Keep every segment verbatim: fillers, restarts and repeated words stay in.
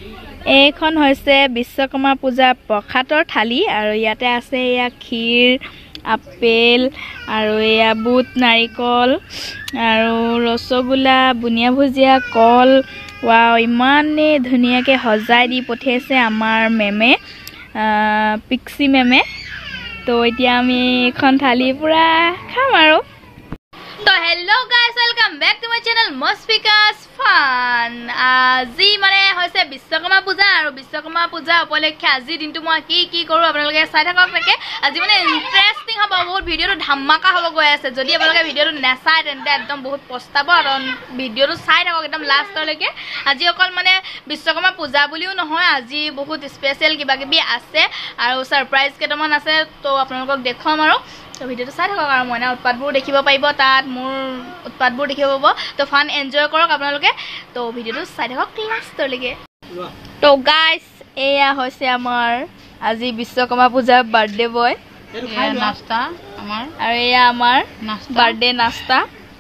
এইখন হৈছে বিশ্বকৰ্মা পূজা প্ৰসাদৰ থালি আৰু ইয়াতে আছে এয়া ক্ষীৰ আপেল আৰু এয়া বুট নাৰিকল আৰু ৰসগোল্লা বুনিয়া ভুজিয়া কল ওৱাও ইমানে ধুনীয়াকৈ সজাই দি পঠিয়াইছে আমাৰ মেমে পিক্সি মেমে তো এতিয়া আমি এখন থালি পুৰা খাম আৰু তো hello guys welcome back to my channel মস্পিকাস ফান আজি মানে হৈছে বিশ্বকৰ্মা পূজা আৰু বিশ্বকৰ্মা পূজা উপলক্ষে আজি দিনটো মই কি কি কৰো আপোনালোকে চাই থাকক থাকে আজি মানে ইন্টাৰেষ্টিং হ'ব বহুত ভিডিওটো ধামাকা হ'ব গৈ আছে যদি আপোনালোকে ভিডিওটো নেচাই তেন্তে একদম বহুত পস্তাব আৰু ভিডিওটো চাই থাকক একদম লাষ্টলৈকে আজি অকল মানে বিশ্বকৰ্মা পূজা বুলিও নহয় আজি বহুত স্পেশাল কিবা কিবি আছে আৰু সাৰপ্ৰাইজ কেইটামান আছে তো আপোনালোকক দেখুৱাম আৰু তো ভিডিওটো চাই থাকক আৰু মইনা উৎপাতবোৰ দেখিব পাৰিব তাত মোৰ উৎপাতবোৰ দেখিব পাব তো ফান এনজয় কৰক আপোনালোকে তো ভিডিওটো চাই থাকক লাষ্টলৈকে তো গাইস এয়া হৈছে আমাৰ আজি বিশ্বকৰ্মা পূজাৰ বাৰ্থডে বয় এয়া নাস্তা আমাৰ আৰু এয়া আমাৰ বাৰ্থডে নাস্তা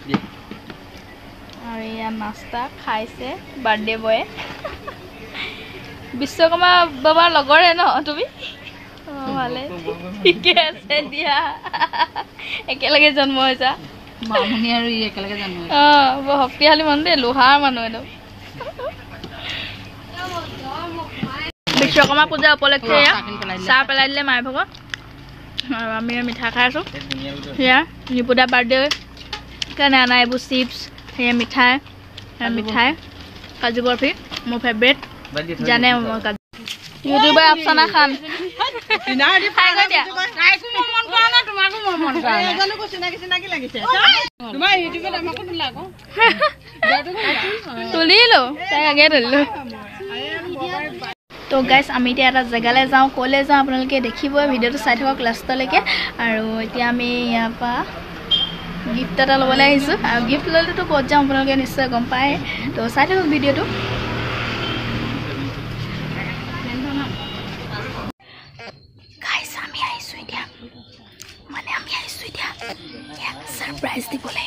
আৰু এয়া নাস্তা খাইছে বাৰ্থডে বয় বিশ্বকৰ্মা বাবাৰ লগৰে ন তুমি ভালে ঠিকে আছে দিয়া একেলগে জন্ম হৈছা মামুনি আৰু ই একেলগে জন্ম হৈছে অ বৰ শক্তিশালী মানুহ দেই লোহাৰ মানুহ এটো বিশ্বকৰ্মা পূজা উপলক্ষে চাহ পেলাই দিলে মায়ে ভগত আৰু আমি মিঠা খাই আছো সেয়া নিপুদা বাৰ্থডে কাৰণে আনা এইবোৰ চিপছ সেয়া মিঠাই মিঠাই কাজু বৰফি মোৰ ফেভৰেট জানে মই কাজু ইউটিউবাৰ আফসানা খান চিনা দি খাই গৈ দিয়া কাইকো মন কৰা না তোমাকো মন কৰা না এজনকো চিনাকি চিনাকি লাগিছে তোমাৰ ইউটিউবত আমাকো লাগো তুলিলো তাই আগে তুলিলো তো গাইস আমি এতিয়া এটা জেগালৈ যাওঁ কলে যাওঁ আপোনালোকে দেখিব ভিডিওটো চাই থাকক লাষ্টলৈকে আৰু এতিয়া আমি ইয়াৰ পৰা গিফ্ট এটা ল'বলৈ আহিছোঁ আৰু গিফ্ট ল'লেতো ক'ত যাওঁ আপোনালোকে নিশ্চয় গম পায় তো চাই থাকক ভিডিওটো গাইস আমি আহিছোঁ এতিয়া মানে আমি আহিছোঁ এতিয়া ইয়াক সাৰপ্ৰাইজ দিবলৈ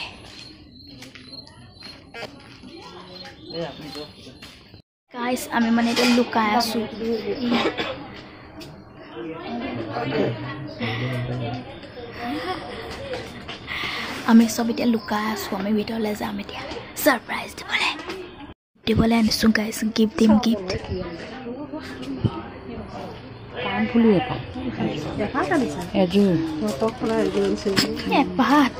গাইস আমি মানে এটা লুকাই আছো আমি সব এতিয়া লুকাই আছো আমি ভিতৰলৈ যাম এতিয়া সাৰপ্ৰাইজ দিবলৈ দিবলৈ আনিছো গাইস গিফ্ট দিম গিফ্ট কাম ফুলি এটা দেখা কানিছা এজু ফটো খলা এজু এ পাত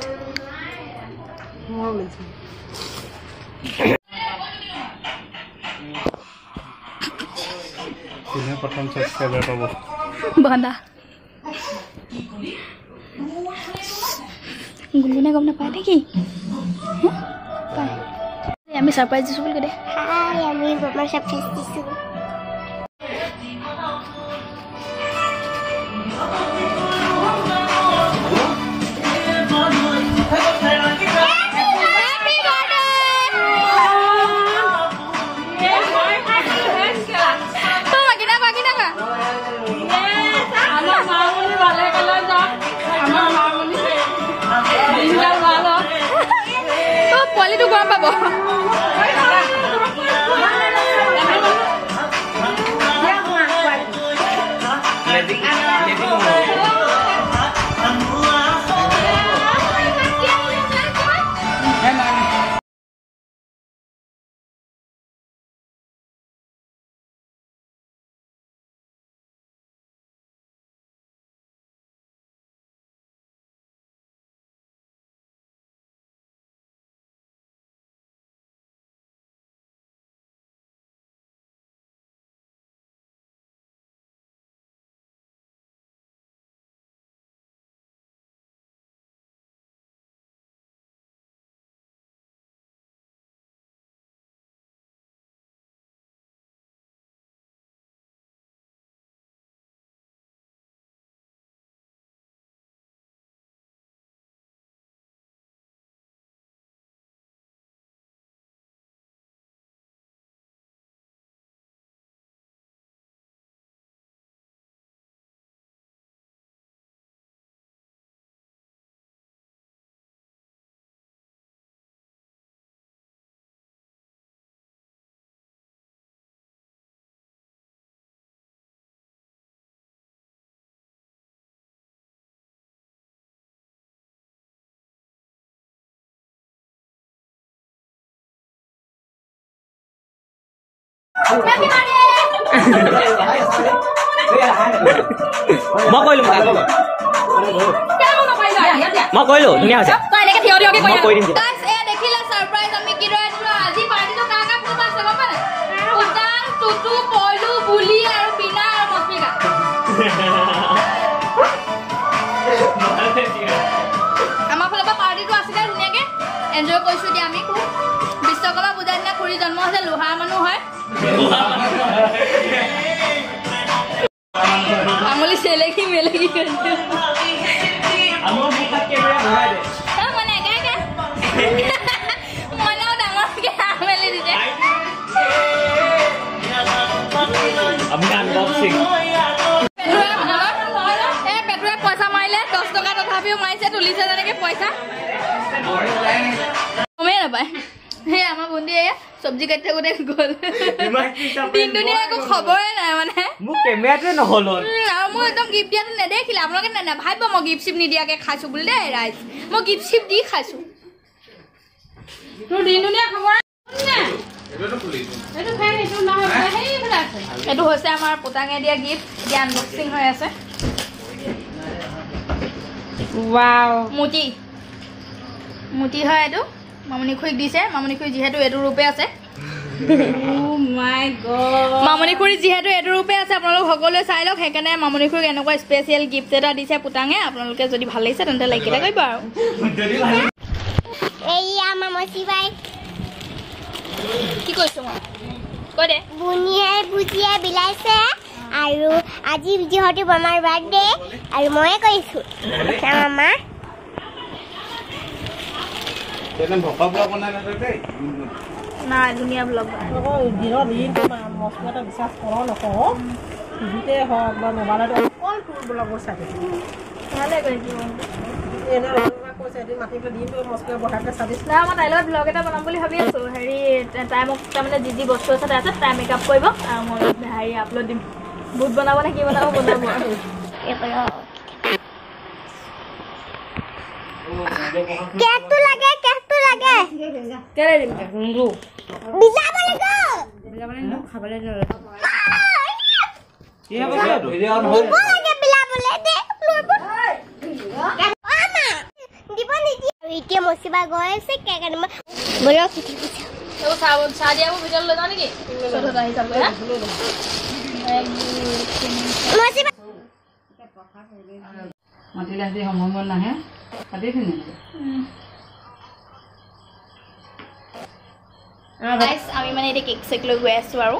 কোনে প্ৰথম সাবস্ক্ৰাইবাৰ পাব বান্দা গুলগুনে গম নাপায় নেকি আমি সাৰপ্ৰাইজ দিছো বুলি কৈ দে হাই আমি বমাৰ সাৰপ্ৰাইজ দিছো মই কৈলো মই কৈলো ধুনীয়া হৈছে মই কৈ দিম দেখিলা সাৰপ্ৰাইজ আমি কি ৰৈ আছো আজি পাৰ্টিটো কা কা কোন আছে গম পালে উদান টুটু কইলু বুলি আৰু বিনা আৰু মস্মিকা আমাৰ ফালৰ পৰা পাৰ্টিটো আছিলে ধুনীয়াকে এনজয় কৰিছো দিয়া আমি বিশ্বকৰ্মা পূজা দিনা খুৰী জন্ম হৈছে লোহা মানুহ হয় আঙুলি চেলেকি মেলেকি আমাৰ মুখত কেমেৰা ভৰাই দে তা মানে কা কা মনে ডাঙৰকে আমেলি দিছে আমি আনবক্সিং এ পেটুৱে পইচা মাৰিলে দহ টকা তথাপিও মাৰিছে তুলিছে তেনেকে পইচা কমেই নাপায় হে আমাৰ বন্ধু এয়া চব্জি কাটি থাকোতে গ'ল দিনটো নিয়ে একো খবৰে নাই মানে মোক কেমেৰাটোৱে নহ'ল আৰু মই একদম গিফ্ট দিয়াটো নেদেখিলে আপোনালোকে নাভাবিব মই গিফ্ট চিফ্ট নিদিয়াকে খাইছো বুলি দেই ৰাইজ মই গিফ্ট চিফ্ট দি খাইছো তোৰ দিনটো নিয়ে খবৰ এইটো হৈছে আমাৰ পুতাঙে দিয়া গিফ্ট এতিয়া আনবক্সিং হৈ আছে ৱাও মুটি মুটি হয় এইটো মামনি খুৰীক দিছে মামনি খুৰী যিহেতু এইটো ৰূপে আছে Oh my god মামনি খুৰী যিহেতু এইটো ৰূপে আছে আপোনালোক সকলোৱে চাই লওক সেইকাৰণে মামনি খুৰীক এনেকুৱা স্পেচিয়েল গিফ্ট এটা দিছে পুতাঙে আপোনালোকে যদি ভাল লাগিছে তেন্তে লাইক এটা কৰিব আৰু এইয়া মামচি বাই কি কৈছো মই কৈ দে বুনিয়ে বুজিয়ে বিলাইছে আৰু আজি যিহেতু মামাৰ বাৰ্থডে আৰু ময়ে কৈছো মামা তেনে ভকা ব্লগ বনাই না দেই না ধুনীয়া ব্লগ দিনৰ দিনটো মছলাটা বিশ্বাস কৰ নকওঁ টিভিতে হওক বা মোবাইলত অকল ফুল ব্লগৰ চাই থাকিব ভালে কৰিছো এনে কৈছে এদিন মাতি পেলাই দিনটো মছলা বহাইকে চাই না মই তাইৰ লগত ব্লগ এটা বনাম বুলি ভাবি আছো হেৰি তাই মোক তাৰমানে যি যি বস্তু আছে তাই আছে তাই মেকআপ কৰিব আৰু মই হেৰি আপলোড দিম বুট বনাব নে কি বনাব বনাব কেকটো লাগে কেকটো লাগে কেলে দিম গুংগু বিলাব লাগে বিলাবলে ন খাবলে ন কি হ'ব ভিডিঅ' অন দিব লাগে বিলাবলে দে মামা দিব নিদি এতিয়া মছিবা গৈ আছে কেক আনিব বলো কি কি তো চাও সাজিয়াবো ভিডিঅ' লৈ যাও নেকি সদা হিচাপ কৰি মছিবা মাতিলে আজি সময় নাহে কাটিখিনি গাইস আমি মানে এটা কেক চেক লৈ গৈ আছো আৰু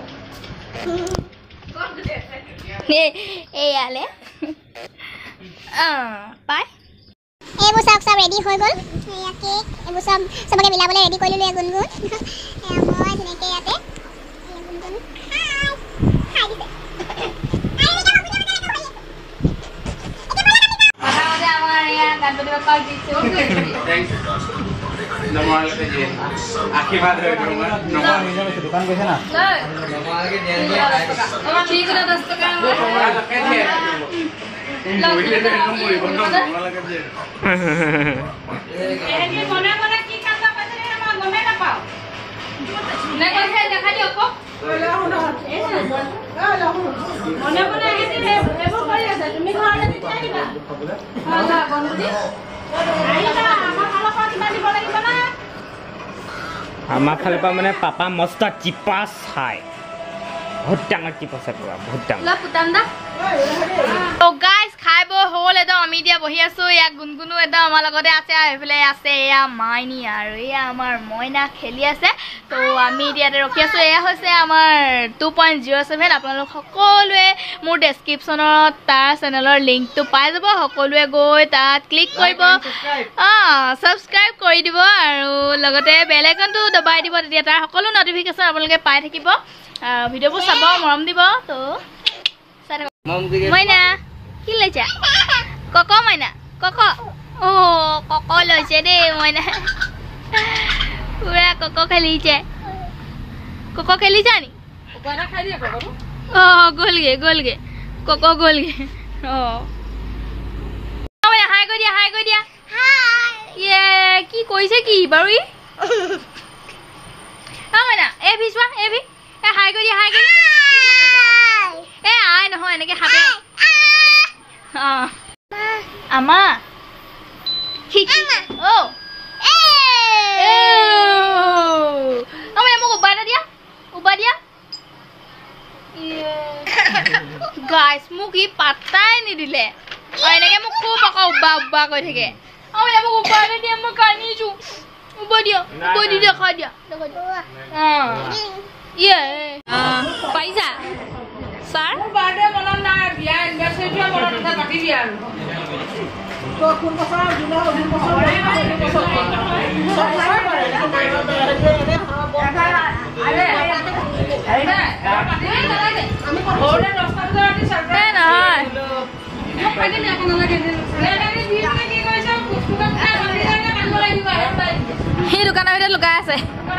এই আলে আ বাই এইবোৰ সব সব ৰেডি হৈ গ'ল এয়া কেক এইবোৰ সব সবকে মিলাবলৈ ৰেডি কৰি ললে গুনগুন এয়া মই ধুনীয়াকৈ ইয়াতে গুনগুন খাই দিছে কথা আমাৰ ইয়া গণপতি বাপ্পাক দিছে নমালকে যে আশীৰ্বাদ হৈ গ'ল নমালকে দোকান গৈছে না নমালকে দিয়ে ঠিক আছে দহ টকা নমালকে দিয়ে মহিলে যে নমৰি বন্ধ নমালকে দিয়ে এনে মনে মনে কি কাটা পাছে আমাৰ গমে নাপাও নে কৈছে দেখা দিও ক মনে মনে এনে এবোৰ কৰি আছে তুমি ঘৰলে দি আহিবা হা গণপতি আহিবা আমাৰ ফালৰ পৰা কিবা দিব লাগিব না আমাৰ ফালৰ পৰা মানে পাপা মস্ত চিপাছ খায় বহুত ডাঙৰ চিপাছ আছে বহুত ডাঙৰ লা পুতান্দা তো গাইস খাইব হল এদম আমি দিয়া বহি আছো ইয়া গুনগুনু এদম আমাৰ লগতে আছে আৰু এফালে আছে এয়া মাইনি আৰু এয়া আমাৰ মইনা খেলি আছে তো আমি দিয়াতে ৰখি আছো এয়া হৈছে আমাৰ টু পইণ্ট জিৰ' ছেভেন আপোনালোক সকলোৱে মোৰ ডেছক্ৰিপশ্যনত তাৰ চেনেলৰ লিংকটো পাই যাব সকলোৱে গৈ তাত ক্লিক কৰিব অ সাবস্ক্ৰাইব কৰি দিব আৰু লগতে বেল আইকনটো দবাই দিব তেতিয়া তাৰ সকলো নটিফিকেশ্যন আপোনালোকে পাই থাকিব ভিডিঅ'বোৰ চাব মৰম দিব তো মইনা কি লৈছা কক মইনা কক অ কক লৈছে দেই মইনা পুৰা কক খেলিছে কক খেলিছা নি অ গ'লগে গ'লগে কক গ'লগে অ হাই কৰি দিয়া হাই কৰি দিয়া ইয়ে কি কৈছে কি বাৰু ই মইনা এ ভি চোৱা এ ভি এ হাই কৰি হাই কৰি এ আই নহয় এনেকে হাতে অ আমা হিকি ও এ আমা মোক উবা দিয়া উবা দিয়া গাইস মোক ই পাতাই নি দিলে আ এনেকে মোক খুব পাকা উবা উবা কৈ থাকে আমা মোক উবা দিয়া মই কানিছো উবা দিয়া উবা দি দেখা দিয়া দেখা দিয়া অ ইয়ে আ পাইছা স্যার বার্থডে মনত নাই বিয়া ইনভাইটেশন মনত আছে পাতি দিয়া আৰু তো কোন বছৰ জুলাই অধিক বছৰ সব লাগে কৰে আরে আরে আমি ঘৰতে দহটা বজাত সাৰপ্ৰাইজ নহয় মই পাইলে না কোন লাগে নে দিয়ে কি কৈছে পুষ্পকা পাতি দিয়া কাটিব লাগিব সেই দোকানৰ ভিতৰত লুকাই আছে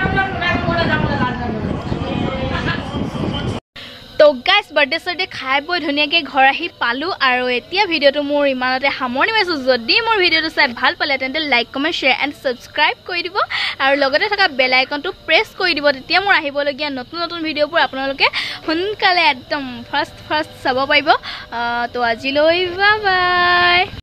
তো গাইস বাৰ্থডে সাৰ্থডে খাই বৈ ধুনীয়াকৈ ঘৰ আহি পালোঁ আৰু এতিয়া ভিডিঅ'টো মোৰ ইমানতে সামৰণি মাৰিছোঁ যদি মোৰ ভিডিঅ'টো চাই ভাল পালে তেন্তে like comment share and subscribe কৰি দিব আৰু লগতে থকা বেল আইকনটো প্ৰেছ কৰি দিব তেতিয়া মোৰ আহিবলগীয়া নতুন নতুন ভিডিঅ'বোৰ আপোনালোকে সোনকালে একদম ফাৰ্ষ্ট ফাৰ্ষ্ট চাব পাৰিব তো আজিলৈ বাই বাই